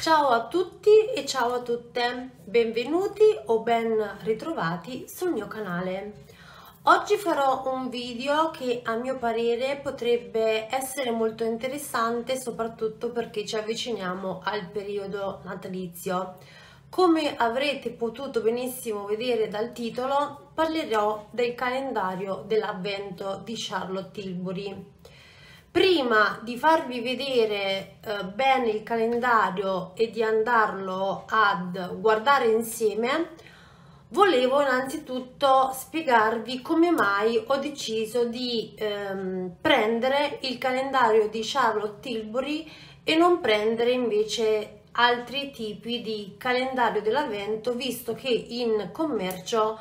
Ciao a tutti e ciao a tutte, benvenuti o ben ritrovati sul mio canale. Oggi farò un video che a mio parere potrebbe essere molto interessante, soprattutto perché ci avviciniamo al periodo natalizio. Come avrete potuto benissimo vedere dal titolo, parlerò del calendario dell'avvento di Charlotte Tilbury. Prima di farvi vedere bene il calendario e di andarlo ad guardare insieme, volevo innanzitutto spiegarvi come mai ho deciso di prendere il calendario di Charlotte Tilbury e non prendere invece altri tipi di calendario dell'avvento, visto che in commercio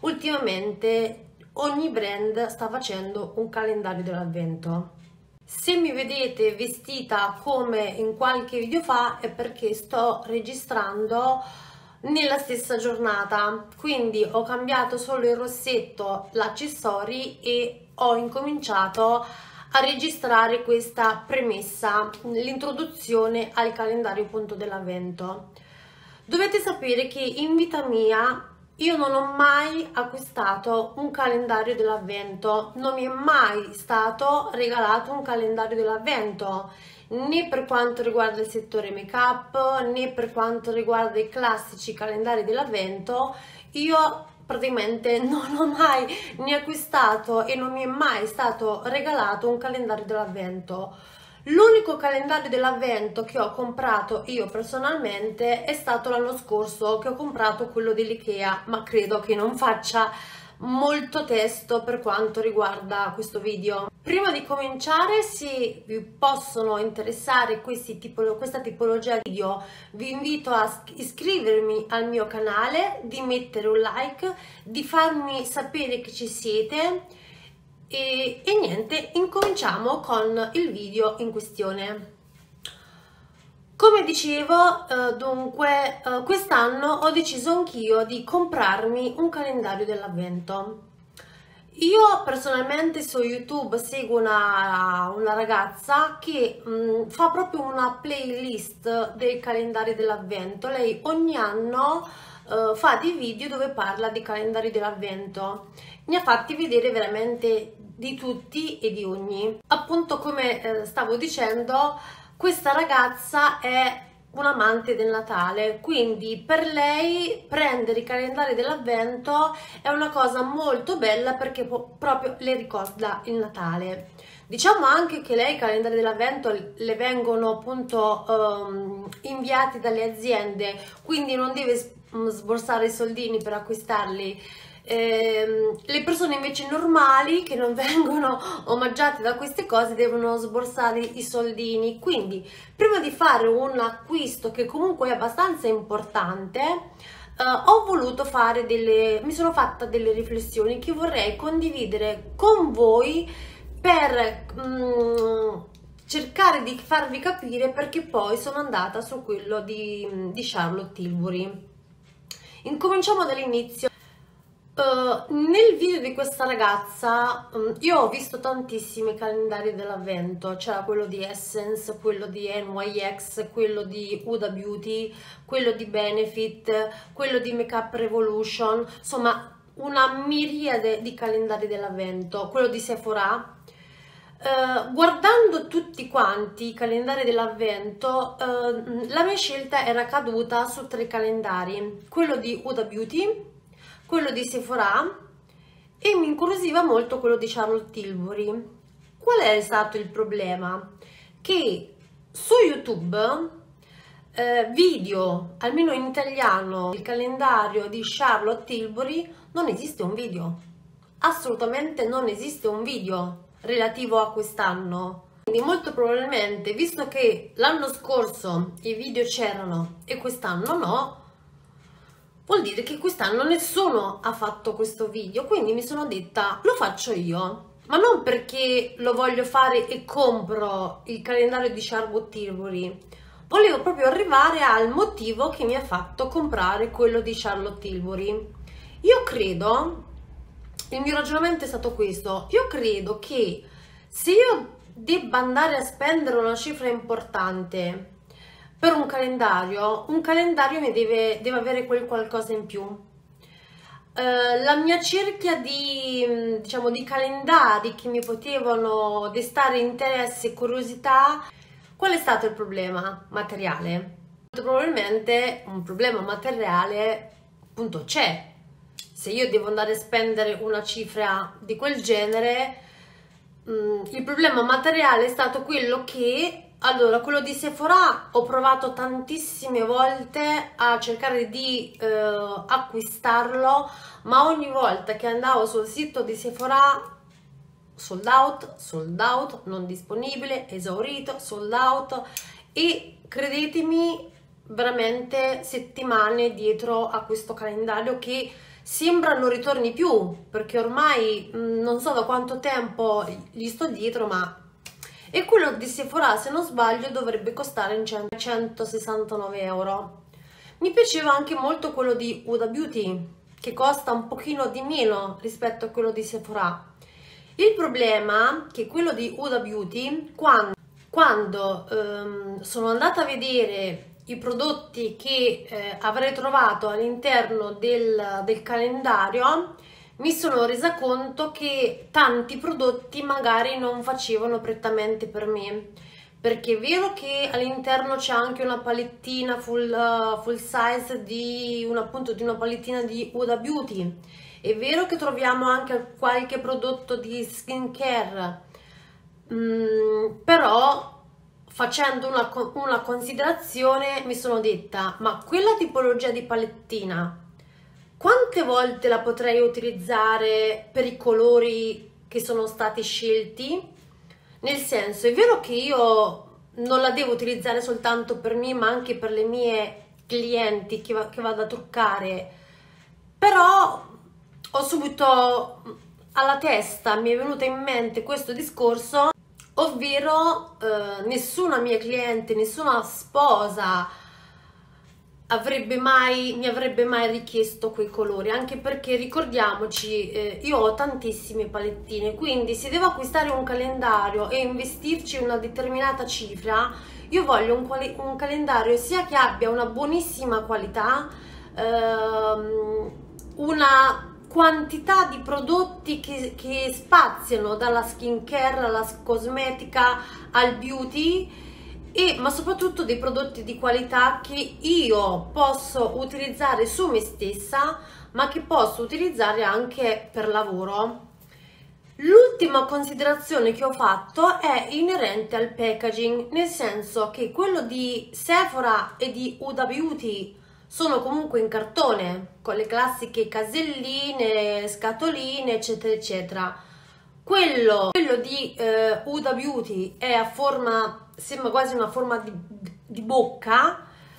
ultimamente ogni brand sta facendo un calendario dell'avvento. Se mi vedete vestita come in qualche video fa è perché sto registrando nella stessa giornata, quindi ho cambiato solo il rossetto, l'accessori e ho incominciato a registrare questa premessa, l'introduzione al calendario appunto dell'avvento. Dovete sapere che in vita mia io non ho mai acquistato un calendario dell'avvento, non mi è mai stato regalato un calendario dell'avvento, né per quanto riguarda il settore make up né per quanto riguarda i classici calendari dell'avvento. Io praticamente non ho mai né acquistato e non mi è mai stato regalato un calendario dell'avvento. L'unico calendario dell'avvento che ho comprato io personalmente è stato l'anno scorso, che ho comprato quello dell'IKEA, ma credo che non faccia molto testo per quanto riguarda questo video. Prima di cominciare, se vi possono interessare questa tipologia di video, vi invito a iscrivervi al mio canale, di mettere un like, di farmi sapere che ci siete. E niente, incominciamo con il video in questione. Come dicevo, dunque, quest'anno ho deciso anch'io di comprarmi un calendario dell'avvento. Io personalmente su YouTube seguo una ragazza che fa proprio una playlist del calendario dell'avvento. Lei ogni anno fa dei video dove parla di calendari dell'avvento. Ne ha fatti vedere veramente di tutti e di ogni. Appunto, come stavo dicendo, questa ragazza è un amante del Natale, quindi per lei prendere i calendari dell'avvento è una cosa molto bella perché proprio le ricorda il Natale. Diciamo anche che lei i calendari dell'avvento le vengono appunto inviati dalle aziende, quindi non deve sborsare i soldini per acquistarli. Le persone invece normali che non vengono omaggiate da queste cose devono sborsare i soldini. Quindi prima di fare un acquisto che comunque è abbastanza importante, ho voluto fare mi sono fatta delle riflessioni che vorrei condividere con voi per cercare di farvi capire perché poi sono andata su quello di Charlotte Tilbury. Incominciamo dall'inizio. Nel video di questa ragazza io ho visto tantissimi calendari dell'avvento. C'era quello di Essence, quello di NYX, quello di Huda Beauty, quello di Benefit, quello di Makeup Revolution, insomma una miriade di calendari dell'avvento, quello di Sephora. Guardando tutti quanti i calendari dell'avvento, la mia scelta era caduta su 3 calendari: quello di Huda Beauty, quello di Sephora e mi incuriosiva molto quello di Charlotte Tilbury. Qual è stato il problema? Che su YouTube video, almeno in italiano, il calendario di Charlotte Tilbury, non esiste un video. Assolutamente non esiste un video relativo a quest'anno. Quindi molto probabilmente, visto che l'anno scorso i video c'erano e quest'anno no, vuol dire che quest'anno nessuno ha fatto questo video. Quindi mi sono detta, lo faccio io, ma non perché lo voglio fare e compro il calendario di Charlotte Tilbury. Volevo proprio arrivare al motivo che mi ha fatto comprare quello di Charlotte Tilbury. Io credo, il mio ragionamento è stato questo: io credo che se io debba andare a spendere una cifra importante per un calendario mi deve avere quel qualcosa in più. La mia cerchia di, diciamo, di calendari che mi potevano destare interesse e curiosità. Qual è stato il problema materiale? Probabilmente un problema materiale appunto c'è. Se io devo andare a spendere una cifra di quel genere, il problema materiale è stato quello che, allora, quello di Sephora ho provato tantissime volte a cercare di acquistarlo, ma ogni volta che andavo sul sito di Sephora, sold out, non disponibile, esaurito, sold out, e credetemi, veramente settimane dietro a questo calendario che sembra non ritorni più, perché ormai non so da quanto tempo gli sto dietro, ma... E quello di Sephora, se non sbaglio, dovrebbe costare in 169 euro. Mi piaceva anche molto quello di Huda Beauty, che costa un pochino di meno rispetto a quello di Sephora. Il problema è che quello di Huda Beauty, quando sono andata a vedere i prodotti che avrei trovato all'interno del calendario, mi sono resa conto che tanti prodotti magari non facevano prettamente per me, perché è vero che all'interno c'è anche una palettina full size appunto di una palettina di Huda Beauty, è vero che troviamo anche qualche prodotto di skincare, però facendo una considerazione mi sono detta, ma quella tipologia di palettina quante volte la potrei utilizzare per i colori che sono stati scelti? Nel senso, è vero che io non la devo utilizzare soltanto per me, ma anche per le mie clienti che vado a truccare, però ho subito alla testa, mi è venuto in mente questo discorso, ovvero nessuna mia cliente, nessuna sposa mi avrebbe mai richiesto quei colori, anche perché ricordiamoci, io ho tantissime palettine, quindi se devo acquistare un calendario e investirci una determinata cifra, io voglio un calendario sia che abbia una buonissima qualità, una quantità di prodotti che spaziano dalla skincare alla cosmetica al beauty, ma soprattutto dei prodotti di qualità che io posso utilizzare su me stessa, ma che posso utilizzare anche per lavoro. L'ultima considerazione che ho fatto è inerente al packaging, nel senso che quello di Sephora e di Huda Beauty sono comunque in cartone, con le classiche caselline, scatoline, eccetera, eccetera. Quello di Huda Beauty è a forma, sembra quasi una forma di bocca,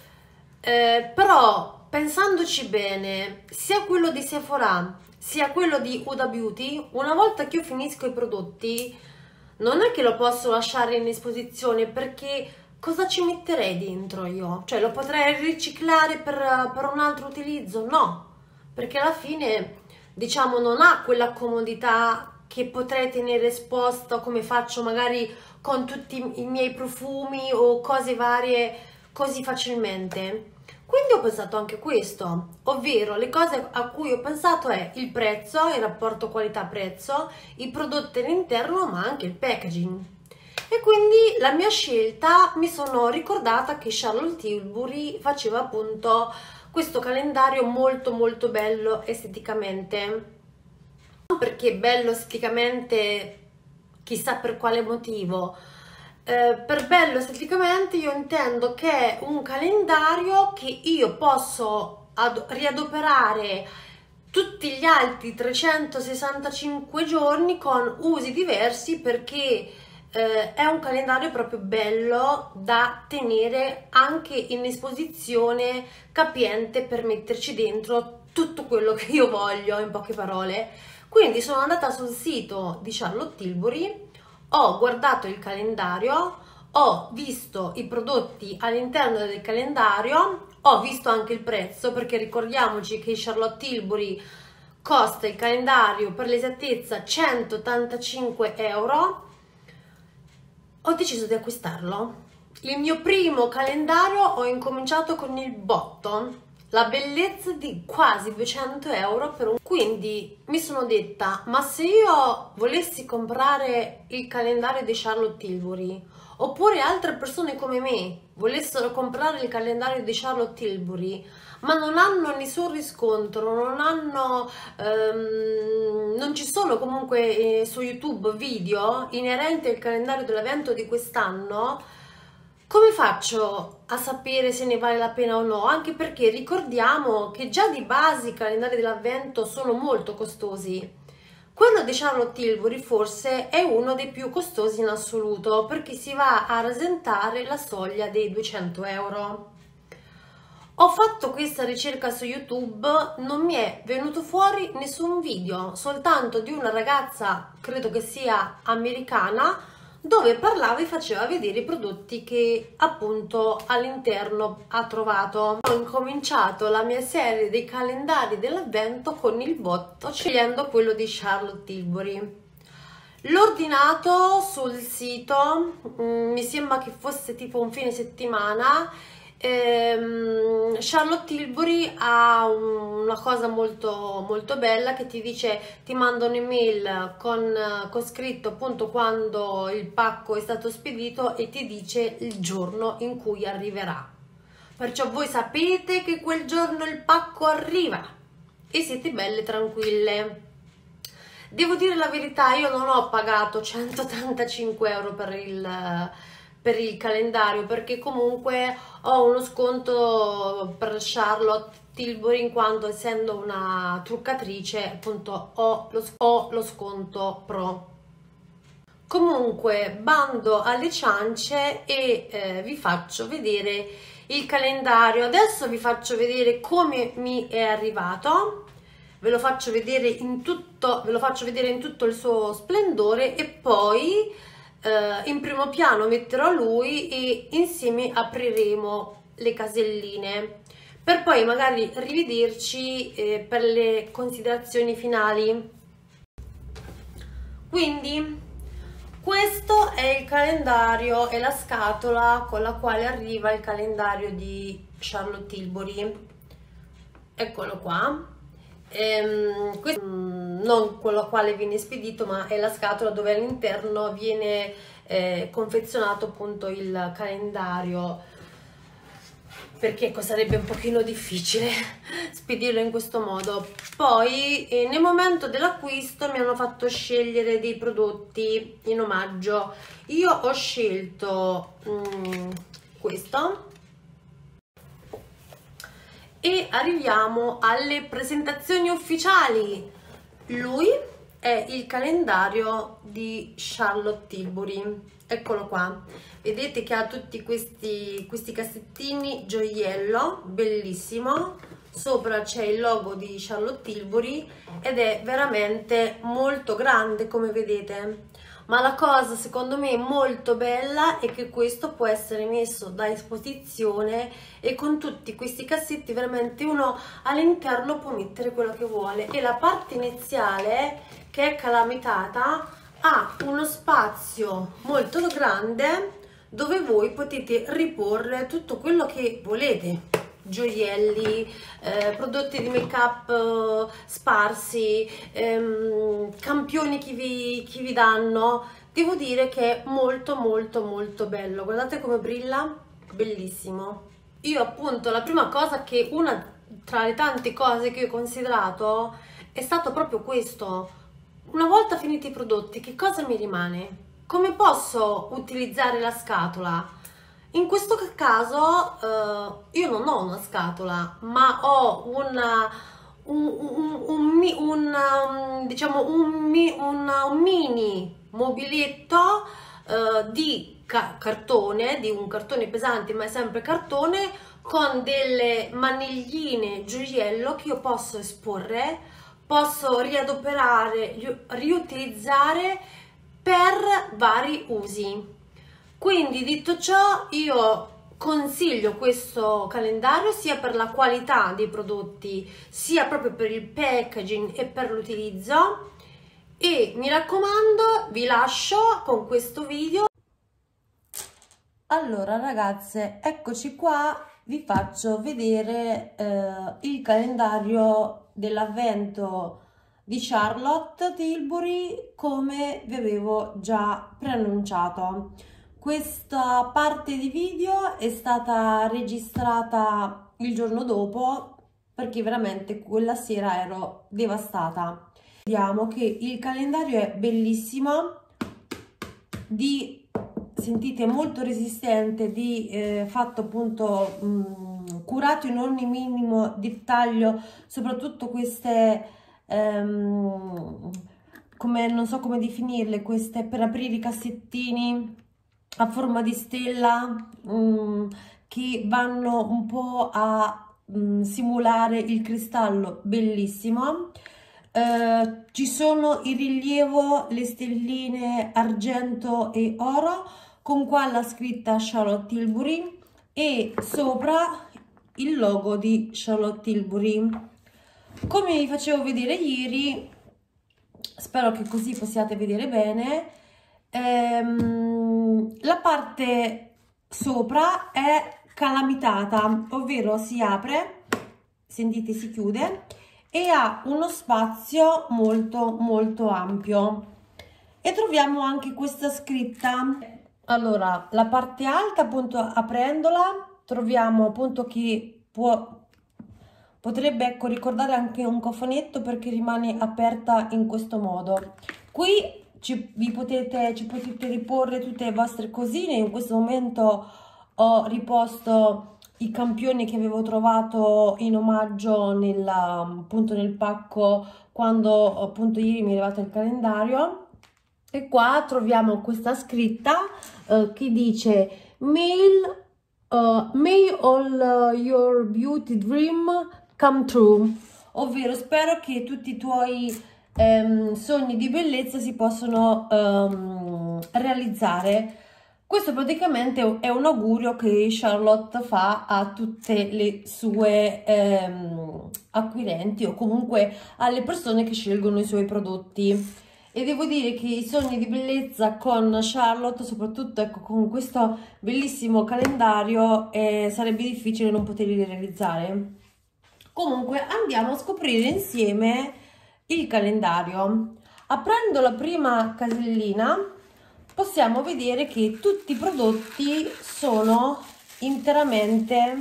però pensandoci bene, sia quello di Sephora sia quello di Huda Beauty, una volta che io finisco i prodotti, non è che lo posso lasciare in esposizione, perché cosa ci metterei dentro io? Cioè, lo potrei riciclare per un altro utilizzo? No, perché alla fine, diciamo, non ha quella comodità che potrei tenere esposta come faccio magari con tutti i miei profumi o cose varie così facilmente. Quindi ho pensato anche questo, ovvero le cose a cui ho pensato è il prezzo, il rapporto qualità-prezzo, i prodotti all'interno, ma anche il packaging. E quindi la mia scelta, mi sono ricordata che Charlotte Tilbury faceva appunto questo calendario molto molto bello esteticamente. Non perché bello esteticamente chissà per quale motivo, per bello esteticamente io intendo che è un calendario che io posso riadoperare tutti gli altri 365 giorni con usi diversi, perché è un calendario proprio bello da tenere anche in esposizione, capiente per metterci dentro tutto quello che io voglio, in poche parole. Quindi sono andata sul sito di Charlotte Tilbury, ho guardato il calendario, ho visto i prodotti all'interno del calendario, ho visto anche il prezzo, perché ricordiamoci che Charlotte Tilbury costa il calendario per l'esattezza 185 euro. Ho deciso di acquistarlo Il mio primo calendario ho incominciato con il botto, la bellezza di quasi 200 euro per un... Quindi mi sono detta, ma se io volessi comprare il calendario di Charlotte Tilbury, oppure altre persone come me volessero comprare il calendario di Charlotte Tilbury, ma non hanno nessun riscontro, non ci sono comunque su YouTube video inerenti al calendario dell'avvento di quest'anno, come faccio a sapere se ne vale la pena o no? Anche perché ricordiamo che già di base i calendari dell'avvento sono molto costosi. Quello di Charlotte Tilbury forse è uno dei più costosi in assoluto, perché si va a rasentare la soglia dei 200 euro. Ho fatto questa ricerca su YouTube, non mi è venuto fuori nessun video, soltanto di una ragazza, credo che sia americana, dove parlava e faceva vedere i prodotti che appunto all'interno ha trovato. Ho incominciato la mia serie dei calendari dell'avvento con il botto, scegliendo quello di Charlotte Tilbury. L'ho ordinato sul sito, mi sembra che fosse tipo un fine settimana. Charlotte Tilbury ha una cosa molto bella che ti dice, ti manda un'email con scritto appunto quando il pacco è stato spedito e ti dice il giorno in cui arriverà, perciò voi sapete che quel giorno il pacco arriva e siete belle tranquille. Devo dire la verità, io non ho pagato 135 euro per il calendario, perché comunque ho uno sconto per Charlotte Tilbury, in quanto essendo una truccatrice appunto ho lo sconto pro. Comunque bando alle ciance e vi faccio vedere il calendario. Adesso vi faccio vedere come mi è arrivato, ve lo faccio vedere in tutto il suo splendore, e poi in primo piano metterò lui e insieme apriremo le caselline, per poi magari rivederci per le considerazioni finali. Quindi questo è il calendario e la scatola con la quale arriva il calendario di Charlotte Tilbury. Eccolo qua. Questo non con la quale viene spedito, ma è la scatola dove all'interno viene confezionato appunto il calendario, perché sarebbe un pochino difficile spedirlo in questo modo. Poi nel momento dell'acquisto mi hanno fatto scegliere dei prodotti in omaggio. Io ho scelto questo. E arriviamo alle presentazioni ufficiali. Lui è il calendario di Charlotte Tilbury, eccolo qua. Vedete che ha tutti questi cassettini gioiello, bellissimo. Sopra c'è il logo di Charlotte Tilbury ed è veramente molto grande, come vedete. Ma la cosa secondo me molto bella è che questo può essere messo da esposizione, e con tutti questi cassetti veramente uno all'interno può mettere quello che vuole. E la parte iniziale, che è calamitata, ha uno spazio molto grande dove voi potete riporre tutto quello che volete, gioielli, prodotti di make up sparsi, campioni che vi danno. Devo dire che è molto bello. Guardate come brilla, bellissimo. Io appunto una tra le tante cose che ho considerato è stato proprio questo: una volta finiti i prodotti, che cosa mi rimane? Come posso utilizzare la scatola? In questo caso io non ho una scatola, ma ho un mini mobiletto di cartone, di un cartone pesante, ma è sempre cartone, con delle manigline gioiello che io posso esporre, posso riadoperare, riutilizzare per vari usi. Quindi, detto ciò, io consiglio questo calendario sia per la qualità dei prodotti, sia proprio per il packaging e per l'utilizzo. E mi raccomando, vi lascio con questo video. Allora ragazze, eccoci qua, vi faccio vedere il calendario dell'avvento di Charlotte Tilbury come vi avevo già preannunciato. Questa parte di video è stata registrata il giorno dopo perché veramente quella sera ero devastata. Vediamo che il calendario è bellissimo, sentite, molto resistente, fatto appunto curato in ogni minimo dettaglio, soprattutto queste come non so come definirle, queste per aprire i cassettini a forma di stella che vanno un po' a simulare il cristallo, bellissimo. Ci sono il rilievo, le stelline argento e oro con qua la scritta Charlotte Tilbury e sopra il logo di Charlotte Tilbury. Come vi facevo vedere ieri, spero che così possiate vedere bene, la parte sopra è calamitata, ovvero si apre, sentite, si chiude e ha uno spazio molto ampio. E troviamo anche questa scritta. Allora, la parte alta, appunto, aprendola troviamo appunto che potrebbe, ecco, ricordare anche un cofanetto perché rimane aperta in questo modo. Qui ci potete riporre tutte le vostre cosine. In questo momento ho riposto i campioni che avevo trovato in omaggio appunto nel pacco quando appunto ieri mi è arrivato il calendario. E qua troviamo questa scritta che dice may all your beauty dream come true, ovvero spero che tutti i tuoi sogni di bellezza si possano realizzare. Questo praticamente è un augurio che Charlotte fa a tutte le sue acquirenti o comunque alle persone che scelgono i suoi prodotti. E devo dire che i sogni di bellezza con Charlotte, soprattutto ecco, con questo bellissimo calendario, sarebbe difficile non poterli realizzare. Comunque andiamo a scoprire insieme il calendario. Aprendo la prima casellina possiamo vedere che tutti i prodotti sono interamente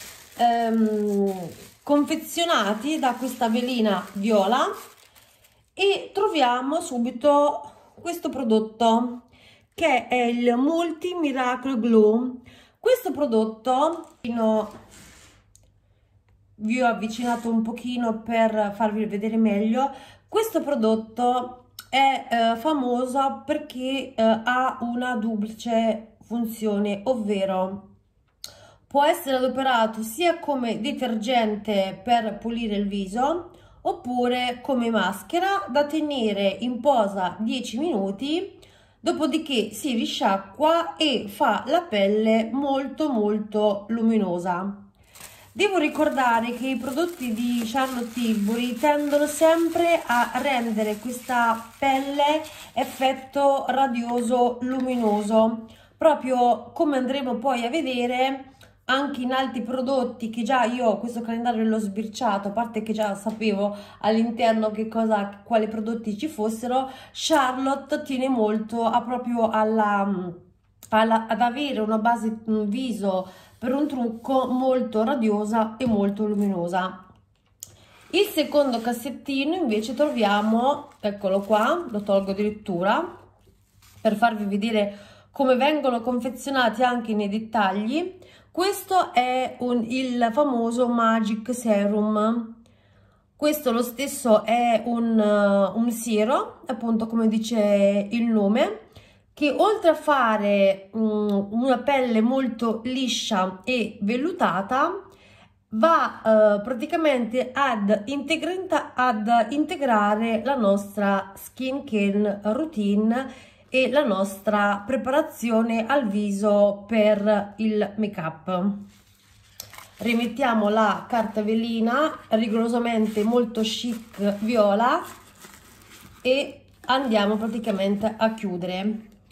confezionati da questa velina viola e troviamo subito questo prodotto che è il Multi Miracle Glue. Questo prodotto vi ho avvicinato un pochino per farvi vedere meglio. Questo prodotto è famoso perché ha una duplice funzione, ovvero può essere adoperato sia come detergente per pulire il viso oppure come maschera da tenere in posa 10 minuti, dopodiché si risciacqua e fa la pelle molto luminosa. Devo ricordare che i prodotti di Charlotte Tilbury tendono sempre a rendere questa pelle effetto radioso luminoso, proprio come andremo poi a vedere anche in altri prodotti che già io questo calendario l'ho sbirciato, a parte che già sapevo all'interno quali prodotti ci fossero. Charlotte tiene molto proprio ad avere una base viso per un trucco molto radiosa e molto luminosa. Il secondo cassettino invece troviamo, eccolo qua, lo tolgo addirittura per farvi vedere come vengono confezionati anche nei dettagli. Questo è il famoso Magic Serum. Questo lo stesso è un siero, appunto come dice il nome, che oltre a fare una pelle molto liscia e vellutata va praticamente ad integrare la nostra skin care routine e la nostra preparazione al viso per il make up. Rimettiamo la carta velina rigorosamente molto chic viola e andiamo praticamente a chiudere.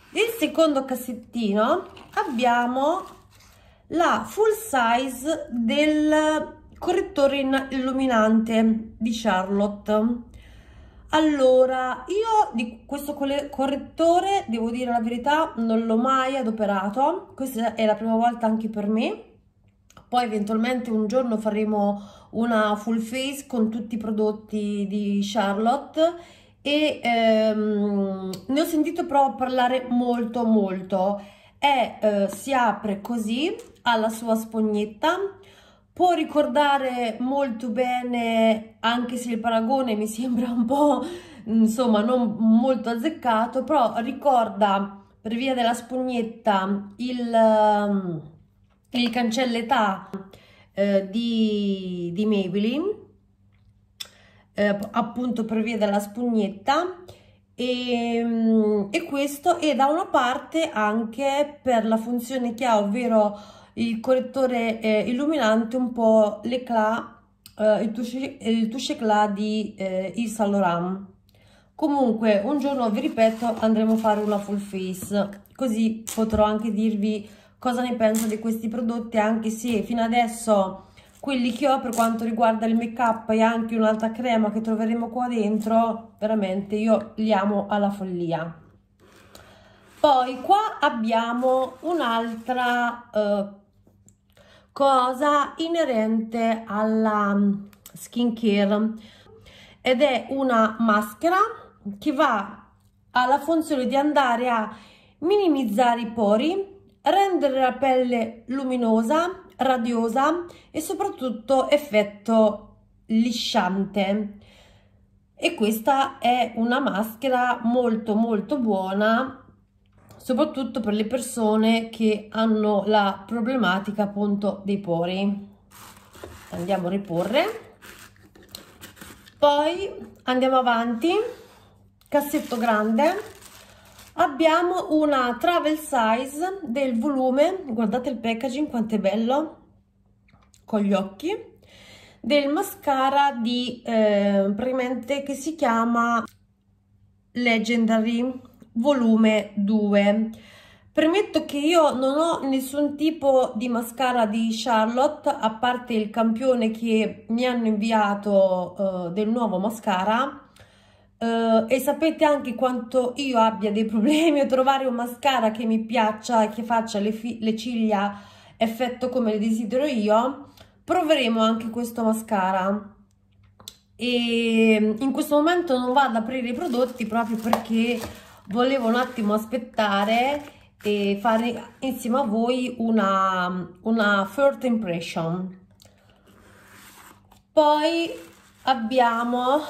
Nel secondo cassettino abbiamo la full size del correttore illuminante di Charlotte. Allora, io di questo correttore, devo dire la verità, non l'ho mai adoperato. Questa è la prima volta anche per me. Poi eventualmente un giorno faremo una full face con tutti i prodotti di Charlotte e ne ho sentito però parlare molto. Si apre così, ha la sua spugnetta, può ricordare molto bene, anche se il paragone mi sembra un po', insomma, non molto azzeccato, però ricorda per via della spugnetta il cancelletà di Maybelline, appunto per via della spugnetta, e questo è da una parte anche per la funzione che ha, ovvero il correttore illuminante, un po' l'éclat, il touche éclat di Yves Saint Laurent. Comunque un giorno, vi ripeto, andremo a fare una full face, così potrò anche dirvi cosa ne penso di questi prodotti, anche se fino adesso quelli che ho per quanto riguarda il make up e anche un'altra crema che troveremo qua dentro, veramente io li amo alla follia. Poi qua abbiamo un'altra cosa inerente alla skincare, ed è una maschera che ha la funzione di andare a minimizzare i pori, rendere la pelle luminosa, radiosa e soprattutto effetto lisciante. E questa è una maschera molto buona, soprattutto per le persone che hanno la problematica appunto dei pori. Andiamo a riporre. Poi andiamo avanti, cassetto grande, abbiamo una travel size del volume, guardate il packaging quanto è bello, con gli occhi, del mascara di praticamente, che si chiama Legendary volume 2. Premetto che io non ho nessun tipo di mascara di Charlotte, a parte il campione che mi hanno inviato del nuovo mascara, e sapete anche quanto io abbia dei problemi a trovare un mascara che mi piaccia e che faccia le ciglia effetto come le desidero io. Proveremo anche questo mascara e in questo momento non vado ad aprire i prodotti proprio perché volevo un attimo aspettare e fare insieme a voi una first impression. Poi abbiamo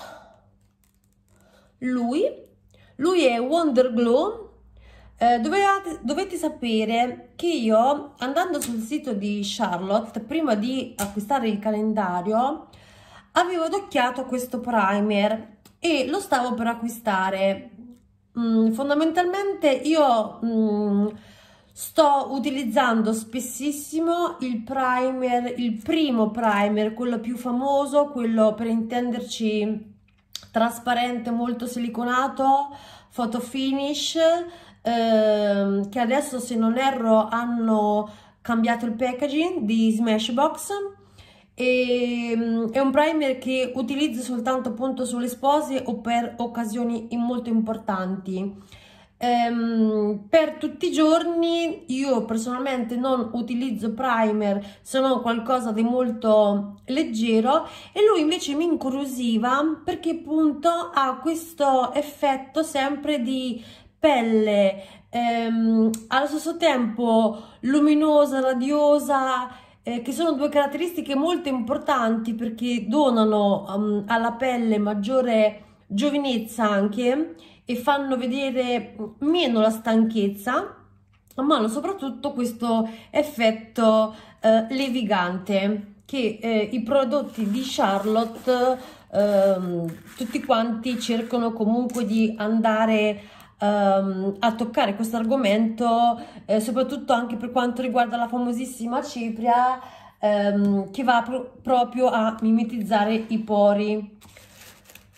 lui è Wonder Glow. Dovete sapere che io, andando sul sito di Charlotte, prima di acquistare il calendario, avevo adocchiato questo primer e lo stavo per acquistare. Fondamentalmente io sto utilizzando spessissimo il primer, il primo primer, quello più famoso, quello per intenderci trasparente, molto siliconato, photo finish, che adesso, se non erro, hanno cambiato il packaging, di Smashbox. È un primer che utilizzo soltanto appunto sulle spose o per occasioni molto importanti. Per tutti i giorni io personalmente non utilizzo primer se non qualcosa di molto leggero, e lui invece mi incuriosiva perché appunto ha questo effetto sempre di pelle allo stesso tempo luminosa, radiosa, che sono due caratteristiche molto importanti perché donano alla pelle maggiore giovinezza anche e fanno vedere meno la stanchezza, ma soprattutto questo effetto levigante che i prodotti di Charlotte tutti quanti cercano comunque di andare a toccare questo argomento, soprattutto anche per quanto riguarda la famosissima cipria, che va proprio a mimetizzare i pori.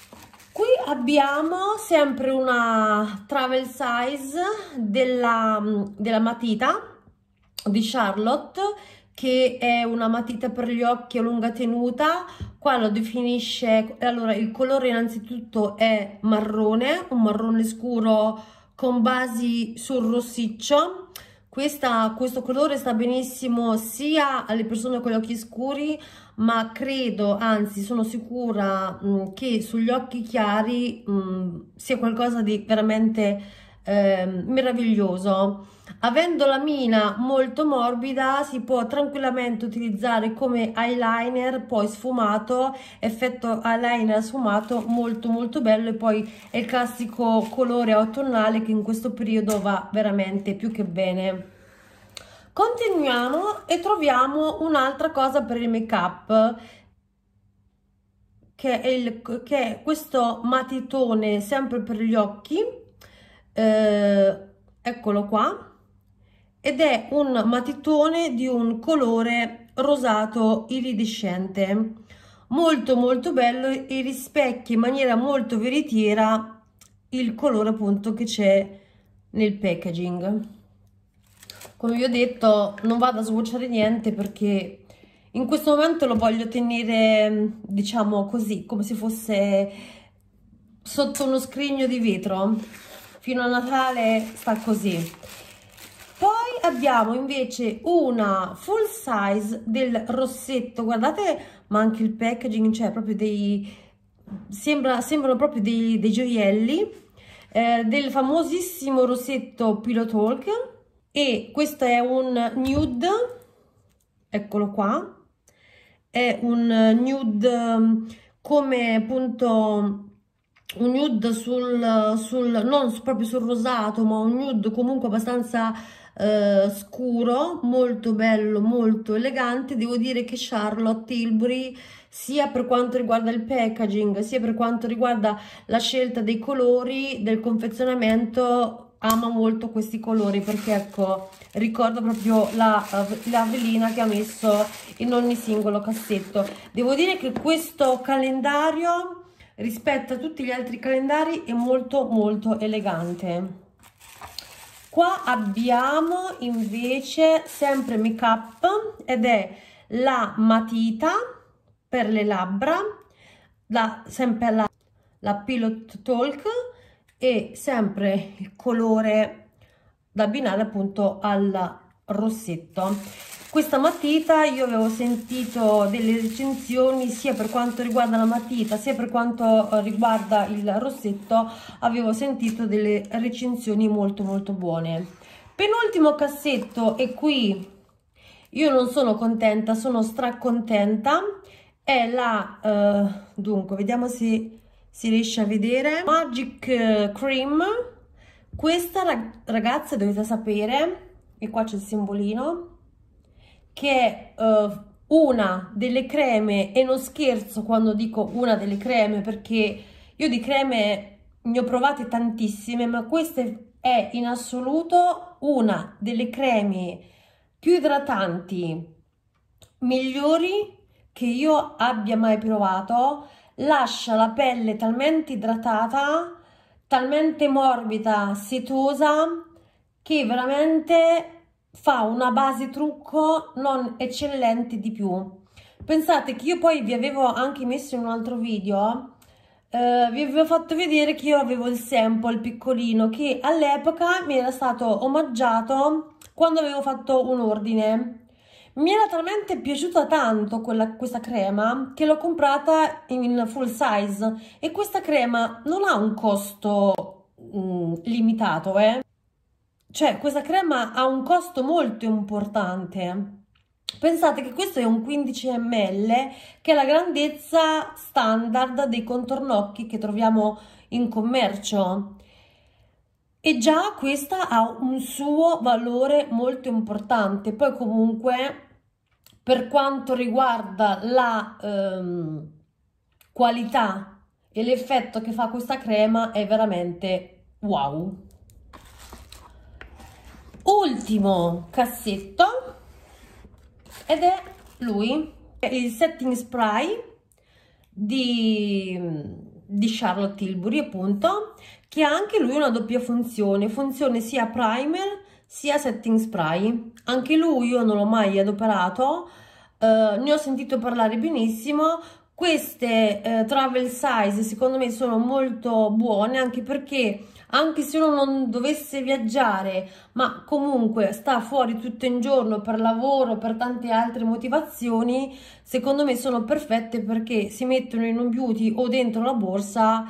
Qui abbiamo sempre una travel size della matita di Charlotte, che è una matita per gli occhi a lunga tenuta. Qua lo definisce, allora il colore innanzitutto è marrone, un marrone scuro con basi sul rossiccio. Questo colore sta benissimo sia alle persone con gli occhi scuri, ma credo, anzi sono sicura che sugli occhi chiari sia qualcosa di veramente meraviglioso. Avendo la mina molto morbida si può tranquillamente utilizzare come eyeliner, poi sfumato, effetto eyeliner sfumato molto molto bello, e poi è il classico colore autunnale che in questo periodo va veramente più che bene. Continuiamo e troviamo un'altra cosa per il make up, che è questo matitone sempre per gli occhi, eccolo qua, ed è un matitone di un colore rosato iridescente, molto molto bello, e rispecchia in maniera molto veritiera il colore appunto che c'è nel packaging. Come vi ho detto, non vado a swatchare niente perché in questo momento lo voglio tenere, diciamo così, come se fosse sotto uno scrigno di vetro. Fino a Natale sta così. Poi abbiamo invece una full size del rossetto, guardate, ma anche il packaging, cioè proprio sembrano proprio dei gioielli, del famosissimo rossetto Pillow Talk, e questo è un nude, eccolo qua, è un nude come appunto un nude non proprio sul rosato, ma un nude comunque abbastanza scuro, molto bello, molto elegante. Devo dire che Charlotte Tilbury, sia per quanto riguarda il packaging sia per quanto riguarda la scelta dei colori del confezionamento, ama molto questi colori, perché ecco, ricordo proprio la velina che ha messo in ogni singolo cassetto. Devo dire che questo calendario, rispetto a tutti gli altri calendari, è molto molto elegante. Qua abbiamo invece sempre make up, ed è la matita per le labbra, sempre la Pillow Talk, e sempre il colore da abbinare appunto al rossetto. Questa matita io avevo sentito delle recensioni sia per quanto riguarda la matita sia per quanto riguarda il rossetto, avevo sentito delle recensioni molto molto buone. Penultimo cassetto, e qui io non sono contenta, sono stracontenta, è la dunque vediamo se si riesce a vedere, Magic Cream. Questa, ragazze, dovete sapere, e qua c'è il simbolino, che è una delle creme, e non scherzo quando dico una delle creme, perché io di creme ne ho provate tantissime, ma questa è in assoluto una delle creme più idratanti, migliori che io abbia mai provato. Lascia la pelle talmente idratata, talmente morbida, setosa, che veramente fa una base trucco non eccellente di più. Pensate che io poi vi avevo anche messo in un altro video, vi avevo fatto vedere che io avevo il sample piccolino che all'epoca mi era stato omaggiato quando avevo fatto un ordine. Mi era talmente piaciuta tanto questa crema che l'ho comprata in full size, e questa crema non ha un costo limitato, cioè questa crema ha un costo molto importante. Pensate che questo è un 15 ml, che è la grandezza standard dei contornocchi che troviamo in commercio, e già questa ha un suo valore molto importante. Poi comunque, per quanto riguarda la qualità e l'effetto che fa questa crema, è veramente wow. Ultimo cassetto, ed è lui, il setting spray di di Charlotte Tilbury, appunto, che ha anche lui una doppia funzione sia primer sia setting spray. Anche lui io non l'ho mai adoperato, ne ho sentito parlare benissimo. Queste travel size secondo me sono molto buone, anche perché anche se uno non dovesse viaggiare, ma comunque sta fuori tutto il giorno per lavoro, per tante altre motivazioni, secondo me sono perfette, perché si mettono in un beauty o dentro la borsa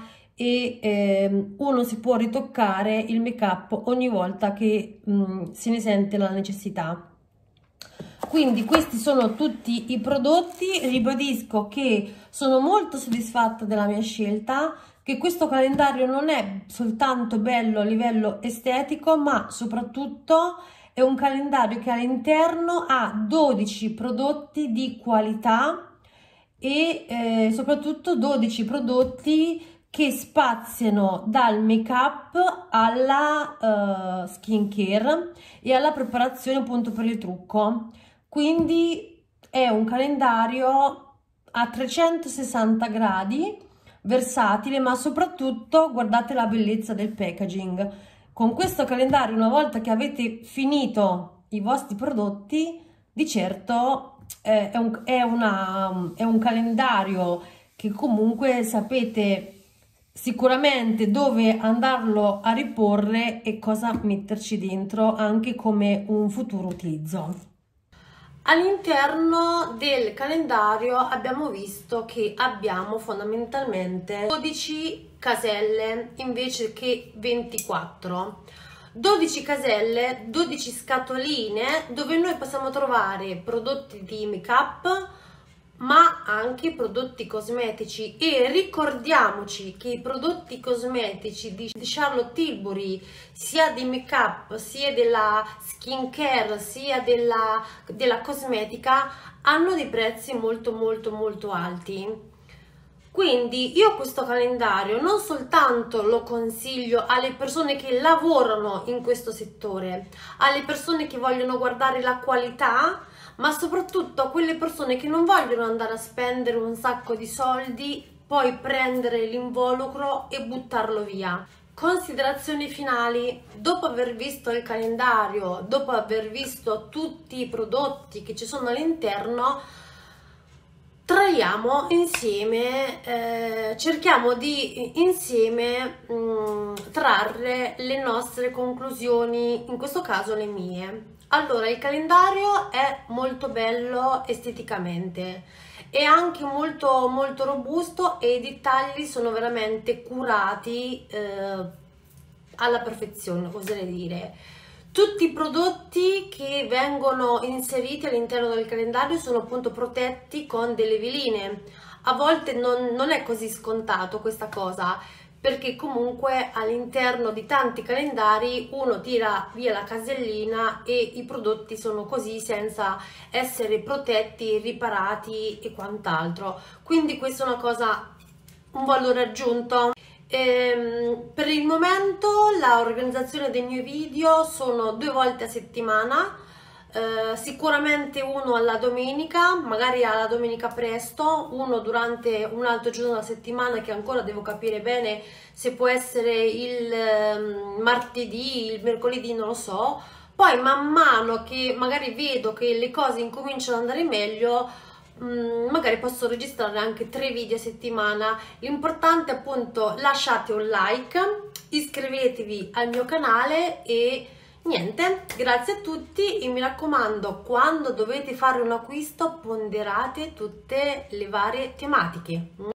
e uno si può ritoccare il make up ogni volta che se ne sente la necessità. Quindi questi sono tutti i prodotti. Ribadisco che sono molto soddisfatta della mia scelta, che questo calendario non è soltanto bello a livello estetico, ma soprattutto è un calendario che all'interno ha 12 prodotti di qualità e soprattutto 12 prodotti che spaziano dal make up alla skin care e alla preparazione appunto per il trucco. Quindi è un calendario a 360 gradi, versatile, ma soprattutto guardate la bellezza del packaging. Con questo calendario, una volta che avete finito i vostri prodotti, di certo è un calendario che comunque sapete sicuramente dove andarlo a riporre e cosa metterci dentro, anche come un futuro utilizzo. All'interno del calendario abbiamo visto che abbiamo fondamentalmente 12 caselle invece che 24. 12 caselle, 12 scatoline dove noi possiamo trovare prodotti di make up, ma anche prodotti cosmetici. E ricordiamoci che i prodotti cosmetici di Charlotte Tilbury, sia di make up sia della skin care sia della cosmetica, hanno dei prezzi molto alti. Quindi io questo calendario non soltanto lo consiglio alle persone che lavorano in questo settore, alle persone che vogliono guardare la qualità, ma soprattutto a quelle persone che non vogliono andare a spendere un sacco di soldi, poi prendere l'involucro e buttarlo via. Considerazioni finali: dopo aver visto il calendario, dopo aver visto tutti i prodotti che ci sono all'interno, traiamo insieme, cerchiamo di insieme trarre le nostre conclusioni, in questo caso le mie. Allora, il calendario è molto bello esteticamente, è anche molto robusto e i dettagli sono veramente curati alla perfezione, oserei dire. Tutti i prodotti che vengono inseriti all'interno del calendario sono appunto protetti con delle veline. A volte non è così scontato questa cosa, perché comunque all'interno di tanti calendari uno tira via la casellina e i prodotti sono così senza essere protetti, riparati e quant'altro. Quindi questa è una cosa, un valore aggiunto. Per il momento l'organizzazione dei miei video sono 2 volte a settimana, sicuramente uno alla domenica, magari alla domenica presto, uno durante un altro giorno della settimana che ancora devo capire bene se può essere il martedì, il mercoledì, non lo so. Poi man mano che magari vedo che le cose incominciano ad andare meglio, magari posso registrare anche 3 video a settimana. L'importante è appunto lasciate un like, iscrivetevi al mio canale e niente, grazie a tutti. E mi raccomando, quando dovete fare un acquisto ponderate tutte le varie tematiche.